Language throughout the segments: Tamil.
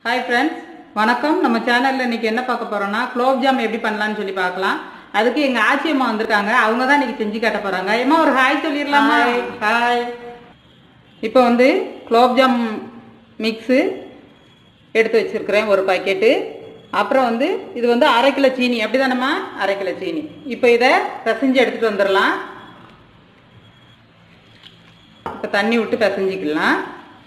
हाय फ्रेंड्स வணக்கம் நம்ம சேனல்ல இன்னைக்கு என்ன பார்க்க போறோம்னா குலோப் ஜாம் எப்படி பண்ணலாம்னு சொல்லி பார்க்கலாம். அதுக்கு எங்க ஆச்சி அம்மா வந்திருக்காங்க. அவங்க தான் இன்னைக்கு செஞ்சு காட்ட போறாங்க. அம்மா ஒரு ஹாய் சொல்லிரலாமா? ஹாய். இப்போ வந்து குலோப் ஜாம் மிக்ஸ் எடுத்து வச்சிருக்கிறேன் ஒரு பாக்கெட். அப்புறம் வந்து இது வந்து 1/2 கிலோ சீனி அப்படிதானம்மா? 1/2 கிலோ சீனி. இப்போ இதை பிசைஞ்சு எடுத்துட்டு வந்துடலாம். இப்போ தண்ணி விட்டு பிசைஞ்சிக்கலாம்.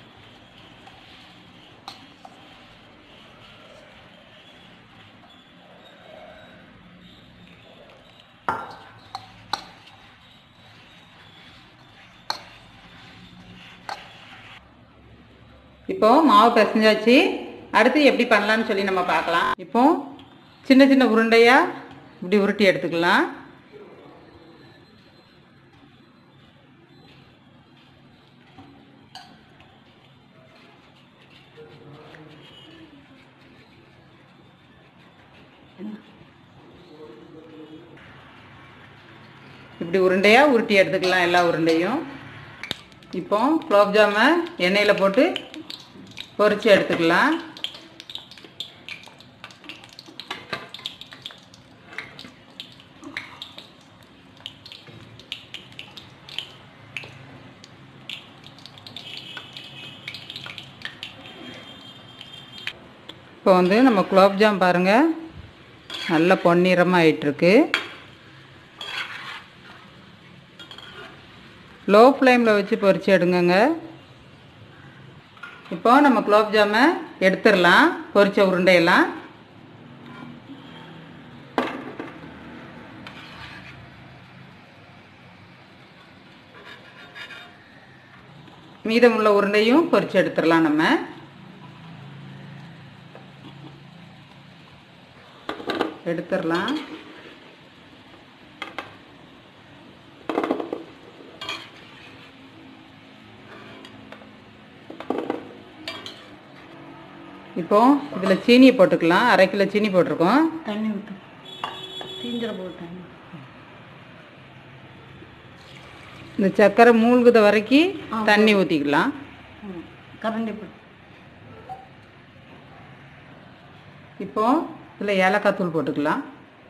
இப்போ மாவு பிசைஞ்சாச்சு. அடுத்து எப்படி பண்ணலாம்னு சொல்லி நம்ம பார்க்கலாம். இப்போ சின்ன சின்ன உருண்டையா இப்படி உருட்டி எடுத்துக்கலாம். இப்படி உருண்டையா உருட்டி எடுத்துக்கலாம் எல்லா உருண்டையும். இப்போ குலோப் ஜாமை எண்ணெயில் போட்டு பொரிச்சு எடுத்துக்கலாம். இப்போ வந்து நம்ம குலோப் ஜாம் பாருங்க நல்ல பொன்னிறமாக ஆயிட்டிருக்கு. லோ ஃப்ளேமில் வச்சு பொரிச்சு எடுங்கங்க. இப்போ நம்ம குலோப் ஜாமை எடுத்துடலாம். பொரிச்ச உருண்டையெல்லாம் மீதமுள்ள உருண்டையும் பொரிச்சு எடுத்துடலாம். நம்ம எடுத்துடலாம். இப்போ இதில் சீனியை போட்டுக்கலாம். 1/2 கிலோ சீனி போட்டிருக்கோம். தண்ணி ஊற்று தீஞ்சிர போட்டு இந்த சர்க்கரை மூழ்குத வரைக்கும் தண்ணி ஊற்றிக்கலாம். கரண்டி போட்டு இப்போ இதில் ஏலக்காய் தூள் போட்டுக்கலாம்.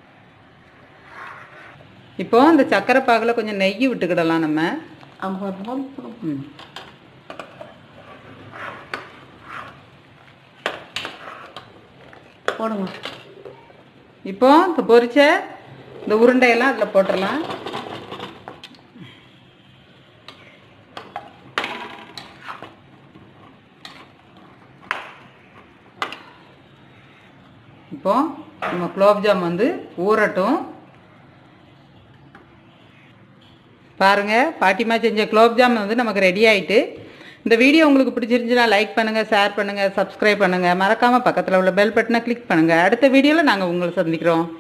இப்போ இந்த சர்க்கரை பாகில் கொஞ்சம் நெய் விட்டுக்கிடலாம் நம்ம. போடுங்க. இப்போ இந்த பொரிச்ச இந்த உருண்டையெல்லாம் அதில் போட்டுடலாம். இப்போ நம்ம குலோப் ஜாம் வந்து ஊறட்டும். பாருங்க பாட்டிமா செஞ்ச குலோப் ஜாம் வந்து நமக்கு ரெடி ஆயிட்டு. இந்த வீடியோ உங்களுக்கு பிடிச்சிருந்துச்சுன்னா லைக் பண்ணுங்க, ஷேர் பண்ணுங்க, சப்ஸ்கிரைப் பண்ணுங்க. மறக்காம பக்கத்தில் உள்ள பெல் பட்டனை கிளிக் பண்ணுங்க. அடுத்த வீடியோவில் நாங்கள் உங்களை சந்திக்கிறோம்.